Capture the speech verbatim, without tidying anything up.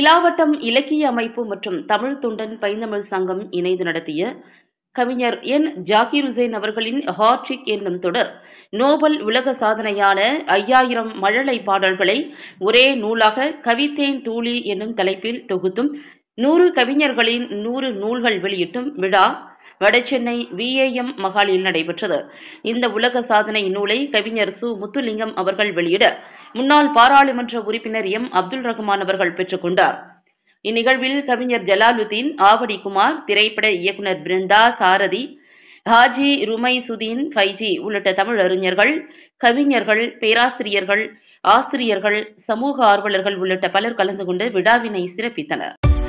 நிலாவட்டம் இலக்கிய அமைப்பு மற்றும் தமிழ் தொண்டன் பைந்தமிழ் சங்கம் இணைந்து நடத்திய கவிஞர் என் ஜாகிர் உசேன் அவர்களின் ஹாட்ரிக் என்னும் தொடர் நோபல் உலக சாதனையான ஐயாயிரம் மழலை பாடல்களை ஒரே நூலாக கவித்தேன் தூளி என்னும் தலைப்பில் தொகுத்தும் நூறு கவிஞர்களின் நூறு நூல்கள் வெளியிட்டும் விழா வடசென்னை வி ஏ எம் மகாலில் நடைபெற்றது. இந்த உலக சாதனை நூலை கவிஞர் சு முத்துலிங்கம் அவர்கள் வெளியிட முன்னாள் பாராளுமன்ற உறுப்பினர் எம் அப்துல் ரஹ்மான் அவர்கள் பெற்றுக் கொண்டார். இந்நிகழ்வில் கவிஞர் ஜலாலுதீன், ஆவடி குமார், திரைப்பட இயக்குநர் பிருந்தா, சாரதி, ஹாஜி ருமைசுதீன், ஃபைஜி உள்ளிட்ட தமிழ் அறிஞர்கள், கவிஞர்கள், பேராசிரியர்கள், ஆசிரியர்கள், சமூக ஆர்வலர்கள் உள்ளிட்ட பலர் கலந்து கொண்டு விழாவினை சிறப்பித்தனர்.